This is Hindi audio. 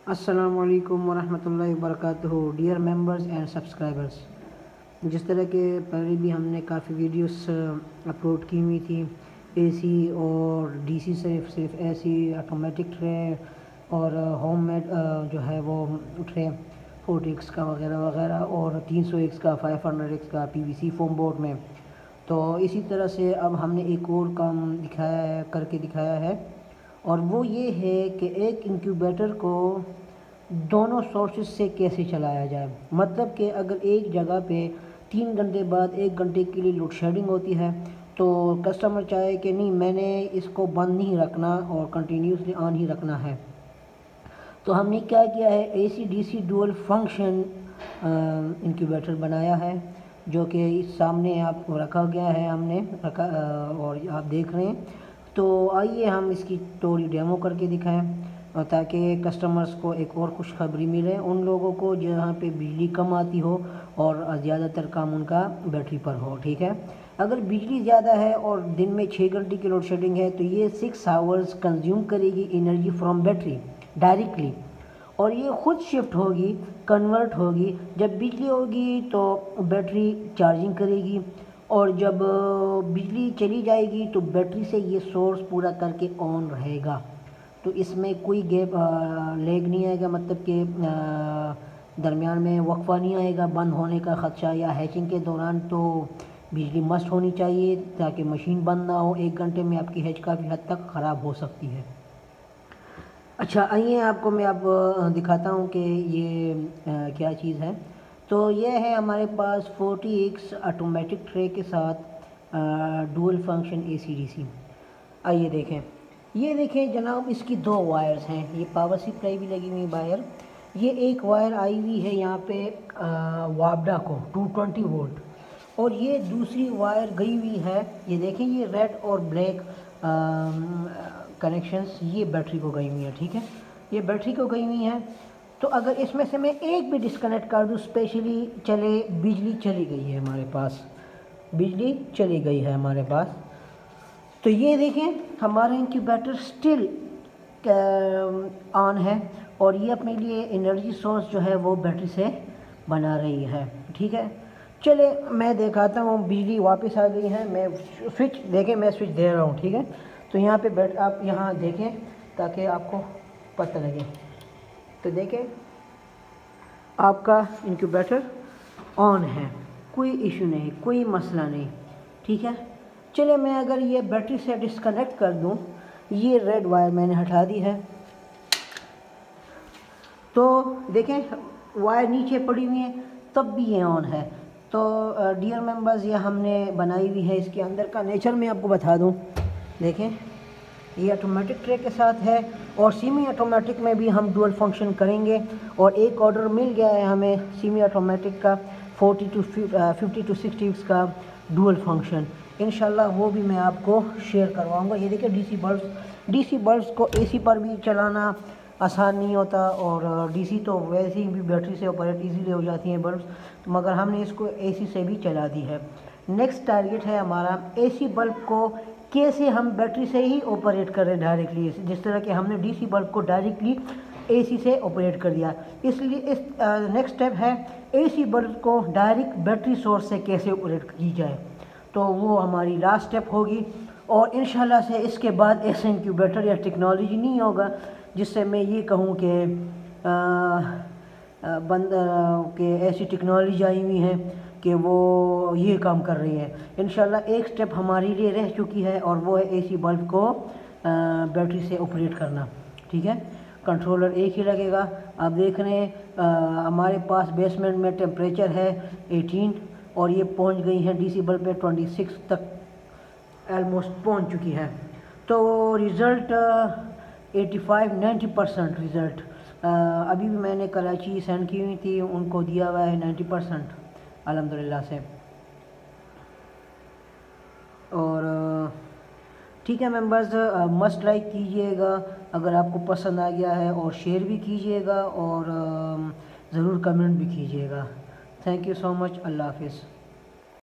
अस्सलाम वालेकुम वरहमतुल्लाहि वबरकातुहू। डियर मेंबर्स एंड सब्सक्राइबर्स, जिस तरह के पहले भी हमने काफ़ी वीडियोस अपलोड की हुई थी एसी और डीसी, सिर्फ एसी, ऑटोमेटिक ट्रे और होममेड जो है वो ट्रे 40x का वगैरह वगैरह और 300x का 500x का पीवीसी फोम बोर्ड में। तो इसी तरह से अब हमने एक और काम दिखाया है और वो ये है कि एक इंक्यूबेटर को दोनों सोर्सेज से कैसे चलाया जाए। मतलब कि अगर एक जगह पे 3 घंटे बाद 1 घंटे के लिए लोड शेडिंग होती है तो कस्टमर चाहे कि नहीं, मैंने इसको बंद नहीं रखना और कंटिन्यूसली ऑन ही रखना है, तो हमने क्या किया है, AC DC dual function incubator बनाया है, जो कि इस सामने आप रखा गया है, हमने रखा और आप देख रहे हैं। तो आइए हम इसकी थोड़ी डेमो करके दिखाएं ताकि कस्टमर्स को एक और खुशखबरी मिले, उन लोगों को जहाँ पे बिजली कम आती हो और ज़्यादातर काम उनका बैटरी पर हो। ठीक है, अगर बिजली ज़्यादा है और दिन में 6 घंटे की लोड शेडिंग है तो ये 6 आवर्स कंज्यूम करेगी एनर्जी फ्रॉम बैटरी डायरेक्टली, और ये ख़ुद शिफ्ट होगी, कन्वर्ट होगी। जब बिजली होगी तो बैटरी चार्जिंग करेगी और जब बिजली चली जाएगी तो बैटरी से ये सोर्स पूरा करके ऑन रहेगा। तो इसमें कोई गैप लैग नहीं आएगा, मतलब कि दरमियान में वक्फा नहीं आएगा बंद होने का ख़दशा, या हैचिंग के दौरान तो बिजली मस्ट होनी चाहिए ताकि मशीन बंद ना हो। 1 घंटे में आपकी हैच काफ़ी हद तक ख़राब हो सकती है। अच्छा, आइए आपको मैं अब दिखाता हूँ कि ये क्या चीज़ है। तो ये है हमारे पास 40x ऑटोमेटिक ट्रे के साथ डुअल फंक्शन एसी डीसी। आइए देखें, ये देखें जनाब, इसकी 2 वायर्स हैं, ये पावर सप्लाई भी लगी हुई वायर। ये एक वायर आई हुई है यहाँ पे वापडा को 220 वोल्ट, और ये दूसरी वायर गई हुई है, ये देखें, ये रेड और ब्लैक कनेक्शंस ये बैटरी को गई हुई है। ठीक है, ये बैटरी को गई हुई है। तो अगर इसमें से मैं एक भी डिस्कनेक्ट कर दूँ, स्पेशली चले, बिजली चली गई है हमारे पास, बिजली चली गई है हमारे पास, तो ये देखें हमारा इंक्यूबेटर स्टिल ऑन है और ये अपने लिए एनर्जी सोर्स जो है वो बैटरी से बना रही है। ठीक है, चले मैं दिखाता हूँ, बिजली वापस आ गई है। मैं स्विच देखें, मैं स्विच दे रहा हूँ। ठीक है, तो यहाँ पे आप यहाँ देखें ताकि आपको पता लगे। तो देखें आपका इंक्यूबेटर ऑन है, कोई इशू नहीं, कोई मसला नहीं। ठीक है, चले मैं अगर ये बैटरी से डिस्कनेक्ट कर दूं, ये रेड वायर मैंने हटा दी है, तो देखें वायर नीचे पड़ी हुई है तब भी ये ऑन है। तो डियर मेंबर्स, ये हमने बनाई हुई है, इसके अंदर का नेचर मैं आपको बता दूं। देखें ये ऑटोमेटिक ट्रे के साथ है और सेमी ऑटोमेटिक में भी हम डुअल फंक्शन करेंगे, और एक ऑर्डर मिल गया है हमें सेमी ऑटोमेटिक का 50 to 60 का डुअल फंक्शन। इंशाल्लाह वो भी मैं आपको शेयर करवाऊंगा। ये देखिए डीसी बल्ब्स को एसी पर भी चलाना आसान नहीं होता, और डीसी तो वैसे ही भी बैटरी से ऑपरेट इजीली हो जाती हैं बल्ब्स, मगर हमने इसको एसी से भी चला दी है। नेक्स्ट टारगेट है हमारा एसी बल्ब को कैसे हम बैटरी से ही ऑपरेट करें डायरेक्टली, जिस तरह कि हमने डीसी बल्ब को डायरेक्टली एसी से ऑपरेट कर दिया। इसलिए इस नेक्स्ट स्टेप है एसी बल्ब को डायरेक्ट बैटरी सोर्स से कैसे ऑपरेट की जाए, तो वो हमारी लास्ट स्टेप होगी। और इंशाल्लाह से इसके बाद ऐसे इंक्यूबेटर या टेक्नोलॉजी नहीं होगा जिससे मैं ये कहूँ कि के ऐसी टेक्नोलॉजी आई हुई है कि वो ये काम कर रही है। इंशाल्लाह एक स्टेप हमारे लिए रह चुकी है और वो है एसी बल्ब को बैटरी से ऑपरेट करना। ठीक है, कंट्रोलर एक ही लगेगा। आप देख रहे हैं हमारे पास बेसमेंट में टेम्परेचर है 18 और ये पहुंच गई है डीसी बल्ब पे 26 तक ऑलमोस्ट पहुंच चुकी है। तो रिज़ल्ट 85-90% रिज़ल्ट अभी भी मैंने कराची सेंड की हुई थी, उनको दिया हुआ है 90% अल्हम्दुलिल्लाह से। और ठीक है मेंबर्स, मस्ट लाइक कीजिएगा अगर आपको पसंद आ गया है, और शेयर भी कीजिएगा, और ज़रूर कमेंट भी कीजिएगा। Thank you so much. अल्लाह हाफिज़।